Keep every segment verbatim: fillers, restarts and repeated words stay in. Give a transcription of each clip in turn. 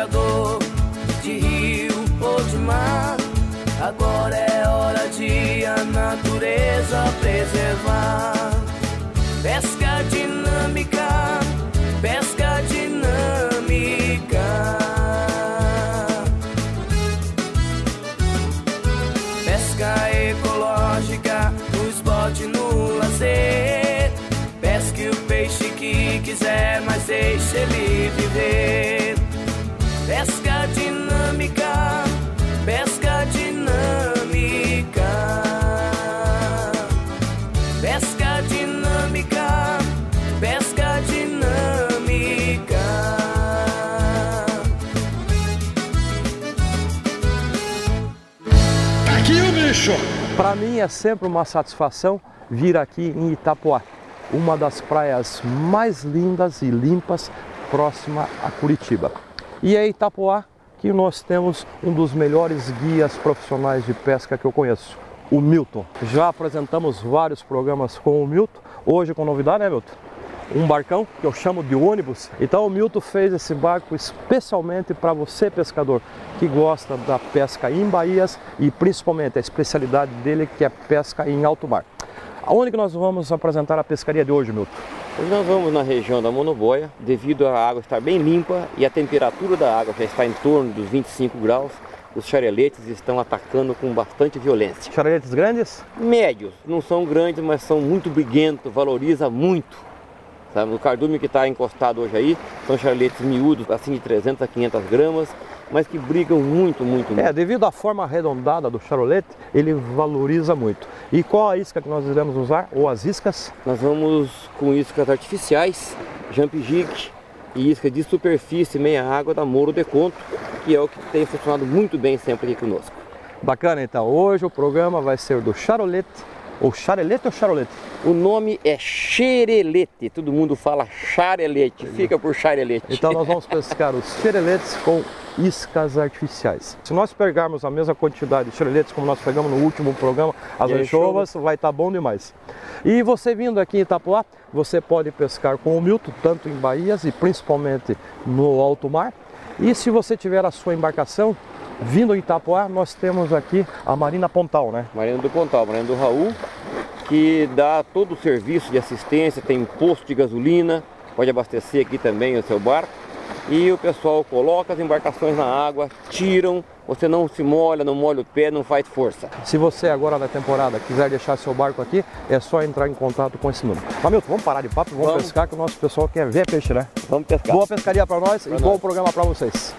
pescador de rio ou de mar. Agora é hora de a natureza preservar. Pesca dinâmica, pesca dinâmica. Pesca ecológica, no esporte, no lazer. Pesque o peixe que quiser, mas deixe ele viver. Pesca dinâmica, pesca dinâmica. Pesca dinâmica, pesca dinâmica. Aqui o bicho! Para mim é sempre uma satisfação vir aqui em Itapoá, uma das praias mais lindas e limpas próxima a Curitiba. E é Itapoá que nós temos um dos melhores guias profissionais de pesca que eu conheço, o Milton. Já apresentamos vários programas com o Milton, hoje com novidade, né, Milton? Um barcão que eu chamo de ônibus. Então o Milton fez esse barco especialmente para você, pescador, que gosta da pesca em baías e principalmente a especialidade dele, que é pesca em alto mar. Aonde que nós vamos apresentar a pescaria de hoje, Milton? Hoje nós vamos na região da Monoboia. Devido à água estar bem limpa e a temperatura da água já está em torno dos vinte e cinco graus, os xareletes estão atacando com bastante violência. Xareletes grandes? Médios, não são grandes, mas são muito briguentos, valoriza muito. Sabe? O cardume que está encostado hoje aí são xareletes miúdos, assim de trezentas a quinhentas gramas, mas que brigam muito, muito, muito. É, devido à forma arredondada do charolete, ele valoriza muito. E qual a isca que nós iremos usar, ou as iscas? Nós vamos com iscas artificiais, jump jig e isca de superfície meia água da Moro Deconto, que é o que tem funcionado muito bem sempre aqui conosco. Bacana, então. Hoje o programa vai ser do charolete, ou charelete ou charolete? O nome é xerelete, todo mundo fala charelete, fica por charelete. Então nós vamos pescar os xereletes com iscas artificiais. Se nós pegarmos a mesma quantidade de xereletes como nós pegamos no último programa, as anchovas, vai estar bom demais. E você vindo aqui em Itapoá, você pode pescar com o Milton, tanto em baías e principalmente no alto mar. E se você tiver a sua embarcação, vindo em Itapoá, nós temos aqui a Marina Pontal, né? Marina do Pontal, Marina do Raul, que dá todo o serviço de assistência, tem posto de gasolina, pode abastecer aqui também o seu barco. E o pessoal coloca as embarcações na água, tiram, você não se molha, não molha o pé, não faz força. Se você agora na temporada quiser deixar seu barco aqui, é só entrar em contato com esse número. Mas Milton, vamos parar de papo, vamos, vamos pescar, que o nosso pessoal quer ver peixe, né? Vamos pescar. Boa pescaria para nós pra e nós. Bom programa para vocês.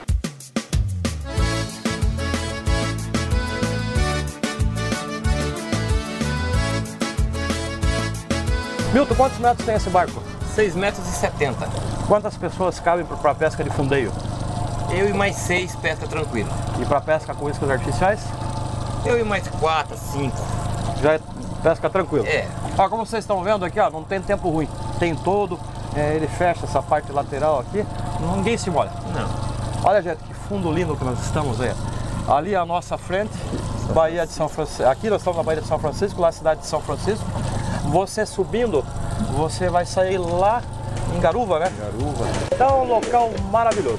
Milton, quantos metros tem esse barco? seis metros e setenta. Quantas pessoas cabem para pesca de fundeio? Eu e mais seis pesca tranquilo. E para pesca com iscas artificiais? Eu e mais quatro, cinco. Já é pesca tranquilo? É. Ó, como vocês estão vendo aqui, ó, não tem tempo ruim. Tem todo, é, ele fecha essa parte lateral aqui, ninguém se molha. Não. Olha, gente, que fundo lindo que nós estamos aí. Ali à nossa frente, Baía de São Francisco. Aqui nós estamos na Baía de São Francisco, lá na cidade de São Francisco. Você subindo, você vai sair lá em Garuva, né? Garuva. Então é um local maravilhoso.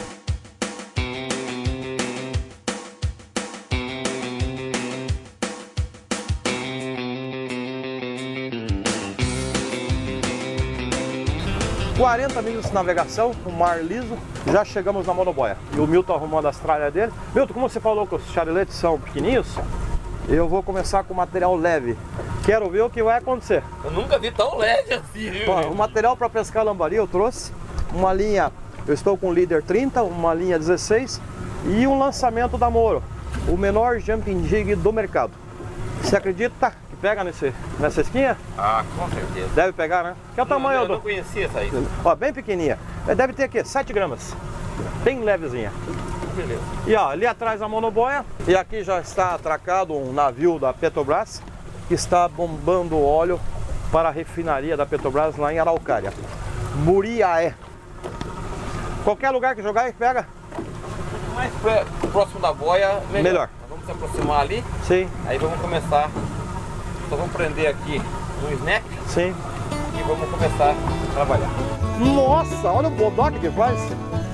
quarenta minutos de navegação, o mar liso, já chegamos na Monoboia. E o Milton arrumando as tralhas dele. Milton, como você falou que os chareletes são pequenininhos, eu vou começar com material leve. Quero ver o que vai acontecer. Eu nunca vi tão leve assim, viu? Bom, o material para pescar lambari eu trouxe uma linha, eu estou com o líder trinta, uma linha dezesseis e um lançamento da Moro, o menor jumping jig do mercado. Você acredita que pega nesse, nessa esquinha? Ah, com certeza. Deve pegar, né? Que é o tamanho eu do... não conhecia essa aí. Ó, bem pequenininha. Deve ter aqui, sete gramas. Bem levezinha. Beleza. E ó, ali atrás a Monoboia. E aqui já está atracado um navio da Petrobras que está bombando óleo para a refinaria da Petrobras lá em Araucária. Muriaé. Qualquer lugar que jogar, pega? Mais próximo da boia, melhor. Melhor. Nós vamos se aproximar ali. Sim. Aí vamos começar. Só vamos prender aqui no snap. Sim. E vamos começar a trabalhar. Nossa, olha o bodoque que faz.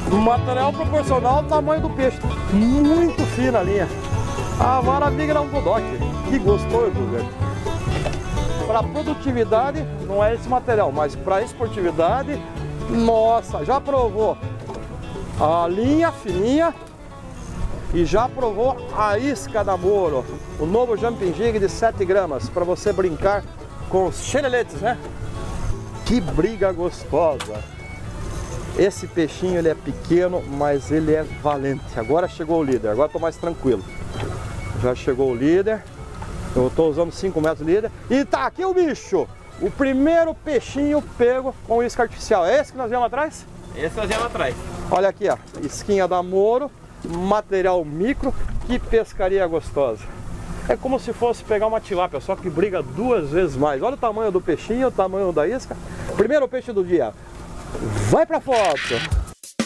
Material proporcional ao tamanho do peixe. Muito fina a linha. A vara migra um budok. Que gostoso, velho. Para produtividade não é esse material, mas para esportividade, nossa, já provou a linha fininha e já provou a isca da Moro, o novo jumping jig de sete gramas para você brincar com os xereletes, né? Que briga gostosa! Esse peixinho ele é pequeno, mas ele é valente. Agora chegou o líder, agora estou mais tranquilo. Já chegou o líder. Eu estou usando cinco metros de líder. E tá aqui o bicho! O primeiro peixinho pego com isca artificial. É esse que nós viemos atrás? Esse nós viemos atrás. Olha aqui, ó. Isquinha da Moro, material micro. Que pescaria gostosa. É como se fosse pegar uma tilápia, só que briga duas vezes mais. Olha o tamanho do peixinho, o tamanho da isca. Primeiro peixe do dia. Vai pra foto!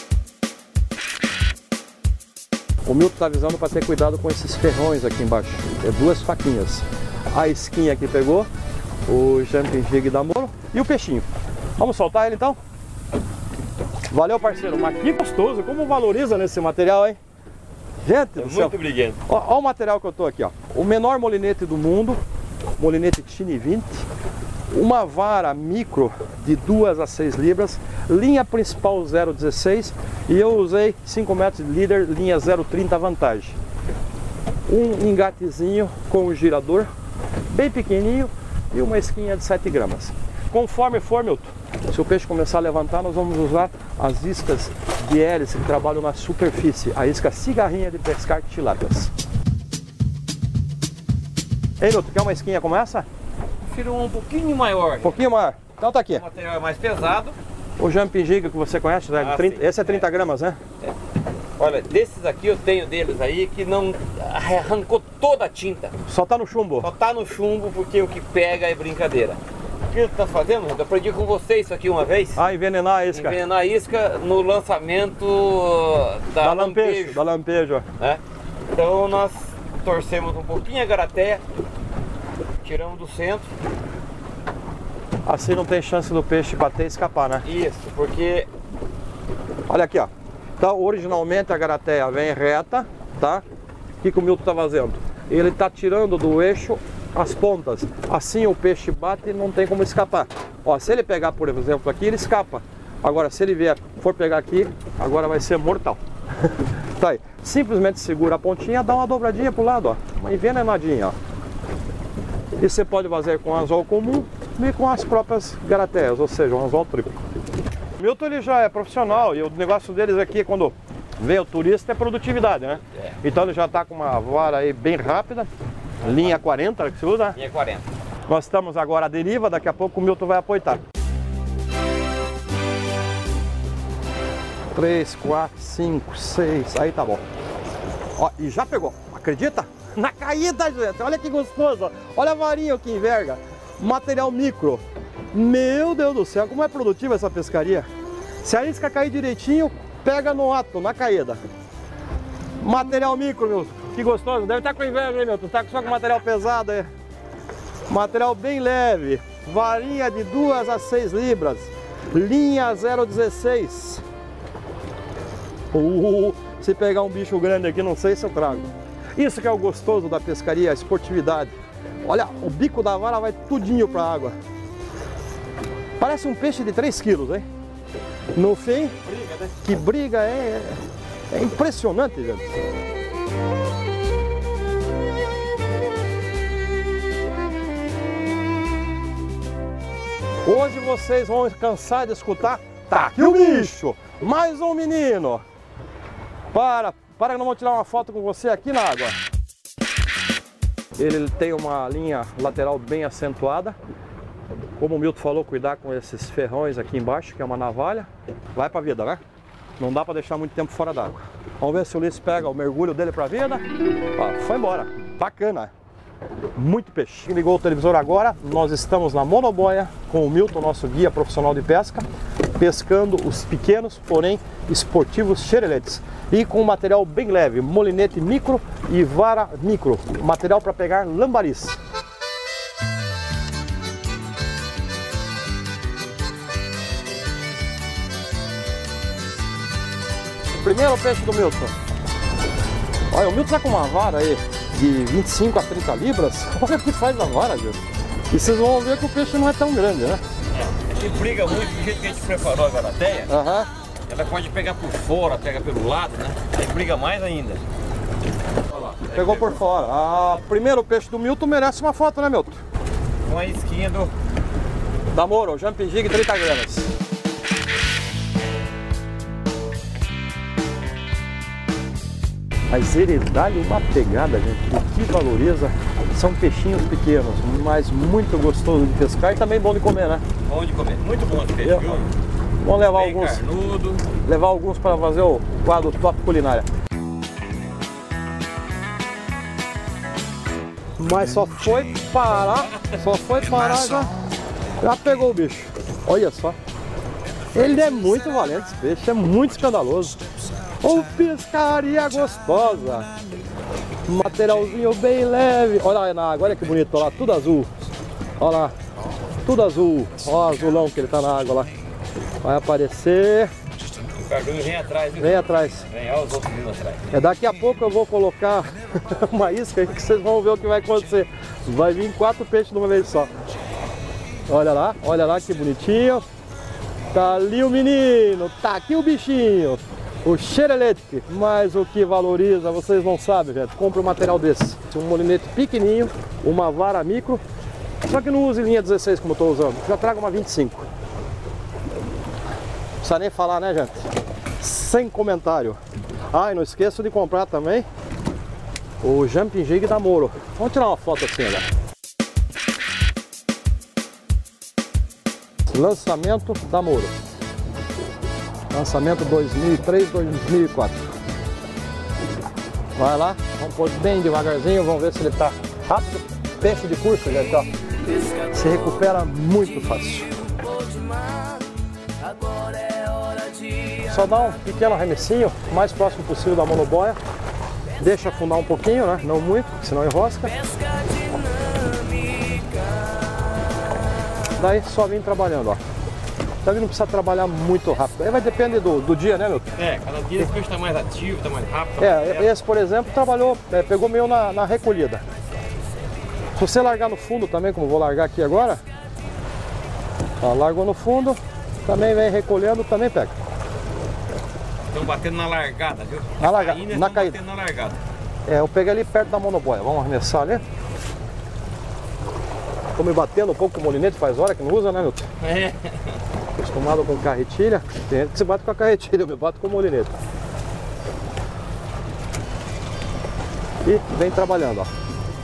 O Milton está avisando para ter cuidado com esses ferrões aqui embaixo. É duas faquinhas. A isquinha que pegou, o jumping jig da Moro e o peixinho. Vamos soltar ele então? Valeu, parceiro. Mas que gostoso, como valoriza nesse material, hein? Gente do céu. Muito briguento. Olha o material que eu tô aqui, ó. O menor molinete do mundo, molinete Tine vinte. Uma vara micro de duas a seis libras, linha principal zero dezesseis e eu usei cinco metros de líder, linha zero trinta vantagem. Um engatezinho com o girador, bem pequenininho e uma isquinha de sete gramas. Conforme for, Milton, se o peixe começar a levantar, nós vamos usar as iscas de hélice que trabalham na superfície, a isca cigarrinha de pescar tilápias. Ei, Milton, quer uma isquinha como essa? Prefiro um pouquinho maior. Um pouquinho maior. Então tá aqui. O material é mais pesado. O jumping jig que você conhece, né? Ah, trinta, sim. Esse é trinta gramas, né? É. Olha, desses aqui eu tenho deles aí que não arrancou toda a tinta. Só tá no chumbo. Só tá no chumbo porque o que pega é brincadeira. O que eu tô fazendo? Eu aprendi com você isso aqui uma vez. Ah, envenenar a isca. Envenenar a isca no lançamento da, Da lampejo. lampejo. Da lampejo. Né? Então nós torcemos um pouquinho a garateia, tiramos do centro. Assim não tem chance do peixe bater e escapar, né? Isso, porque... Olha aqui, ó. Então, originalmente a garateia vem reta, tá? O que, que o Milton tá fazendo? Ele tá tirando do eixo as pontas. Assim o peixe bate e não tem como escapar. Ó, se ele pegar, por exemplo, aqui, ele escapa. Agora, se ele vier, for pegar aqui, agora vai ser mortal. Tá aí. Simplesmente segura a pontinha, dá uma dobradinha pro lado, ó. Uma envenenadinha, ó. E você pode fazer com anzol comum e com as próprias garateias, ou seja, um anzol triplo. O Milton ele já é profissional e o negócio deles aqui, quando vem o turista, é produtividade, né? É. Então ele já está com uma vara aí bem rápida, linha quarenta que se usa, né? Linha quarenta. Nós estamos agora à deriva, daqui a pouco o Milton vai apoitar. três, quatro, cinco, seis, aí tá bom. Ó, e já pegou, acredita? Na caída, gente, olha que gostoso, olha a varinha que enverga, material micro. Meu Deus do céu, como é produtiva essa pescaria. Se a isca cair direitinho, pega no ato, na caída. Material micro, meu, que gostoso, deve estar com inveja, hein, meu, tu tá só com material pesado aí. Material bem leve, varinha de duas a seis libras, linha zero dezesseis. Uh, se pegar um bicho grande aqui, não sei se eu trago. Isso que é o gostoso da pescaria, a esportividade. Olha, o bico da vara vai tudinho para a água. Parece um peixe de três quilos, hein? No fim, briga, né? Que briga, é, é impressionante, gente. Hoje vocês vão cansar de escutar. Tá aqui o bicho! Mais um menino! Para, para que não vou tirar uma foto com você aqui na água. Ele tem uma linha lateral bem acentuada. Como o Milton falou, cuidar com esses ferrões aqui embaixo, que é uma navalha. Vai pra vida, né? Não dá pra deixar muito tempo fora d'água. Vamos ver se o Ulisses pega o mergulho dele pra vida. Ó, foi embora. Bacana. Muito peixe. Ligou o televisor agora. Nós estamos na monoboia com o Milton, nosso guia profissional de pesca, pescando os pequenos, porém esportivos xereletes. E com um material bem leve, molinete micro e vara micro. Material para pegar lambaris. Primeiro peixe do Milton. Olha, o Milton tá com uma vara aí de vinte e cinco a trinta libras. Olha o que faz a vara, viu? E vocês vão ver que o peixe não é tão grande, né? É, ele briga muito do jeito que a gente preparou a garateia. Aham. Ela pode pegar por fora, pega pelo lado, né? Aí briga mais ainda. Olha lá. Pegou por fora. Ah, primeiro peixe do Milton merece uma foto, né, Milton? Com a isquinha do... Da Moro, Jumping Jig trinta gramas. Mas ele dá-lhe uma pegada, gente. O que valoriza são peixinhos pequenos, mas muito gostoso de pescar e também bom de comer, né? Bom de comer, muito bom de peixe, Eu... viu? Vamos levar Bem alguns, carnudo. levar alguns para fazer o quadro Top Culinária. Mas só foi parar, só foi parar já, já pegou o bicho. Olha só. Ele é muito valente, esse peixe, é muito escandaloso. Ô, pescaria gostosa. Materialzinho bem leve. Olha aí na água, olha que bonito, olha lá, tudo azul. Olha lá, tudo azul. Olha o azulão que ele tá na água lá. Vai aparecer. O cardume vem atrás, viu? Vem atrás. Vem, olha os outros vindo atrás. É, daqui a pouco eu vou colocar uma isca aí que vocês vão ver o que vai acontecer. Vai vir quatro peixes de uma vez só. Olha lá, olha lá que bonitinho. Tá ali o menino, tá aqui o bichinho. O xerelete, mas o que valoriza, vocês não sabem, gente. Compre um material desse. Um molinete pequenininho, uma vara micro. Só que não use linha dezesseis como eu estou usando. Já traga uma vinte e cinco. Não precisa nem falar, né, gente? Sem comentário. Ah, e não esqueça de comprar também o Jumping Jig da Moro. Vamos tirar uma foto assim, olha. Lançamento da Moro. Lançamento dois mil e três, dois mil e quatro. Vai lá, vamos pôr bem devagarzinho, vamos ver se ele tá rápido. Peixe de curso, gente, ó. Se recupera muito fácil. Só dá um pequeno arremessinho, o mais próximo possível da monoboia. Deixa afundar um pouquinho, né? Não muito, senão enrosca. Daí só vem trabalhando, ó. Também não precisa trabalhar muito rápido. Aí vai depender do, do dia, né, meu? É, cada dia esse peixe está mais ativo, está mais rápido. Tá É, mais esse, por exemplo, trabalhou, é, pegou meio na, na recolhida. Se você largar no fundo também, como vou largar aqui agora, ó, largou no fundo, também vem recolhendo, também pega. Estão batendo na largada, viu? Na largada, Caína, na caída. batendo na largada. É, eu peguei ali perto da monoboia. Vamos arremessar ali. Tô me batendo um pouco com o molinete, faz hora que não usa, né, Milton? É. Acostumado com carretilha, tem gente que se bate com a carretilha, eu me bato com o molinete. E vem trabalhando, ó.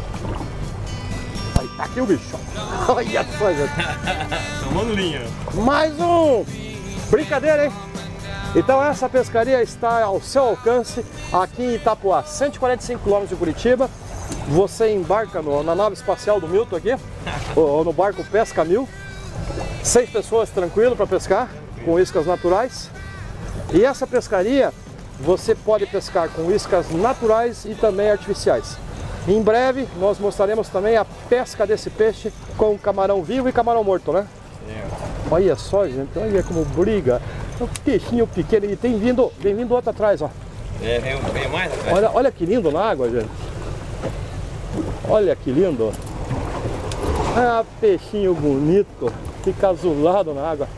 Aí, tá aqui o bicho. Olha só, gente. Tomando linha. Mais um! Brincadeira, hein? Então essa pescaria está ao seu alcance aqui em Itapoá, cento e quarenta e cinco quilômetros de Curitiba. Você embarca no, na nave espacial do Milton aqui, ou, ou no barco Pesca Mil. Seis pessoas tranquilo para pescar, com iscas naturais. E essa pescaria, você pode pescar com iscas naturais e também artificiais. Em breve, nós mostraremos também a pesca desse peixe com camarão vivo e camarão morto, né? É. Olha só, gente, olha como briga. É um peixinho pequeno e tem vindo, vem vindo outro atrás, ó. É, vem, vem mais atrás. Olha, olha que lindo na água, gente. Olha que lindo. Ah, peixinho bonito. Fica azulado na água.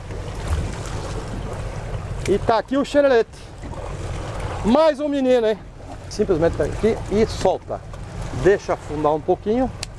E tá aqui o xerelete. Mais um menino, hein? Simplesmente tá aqui e solta. Deixa afundar um pouquinho.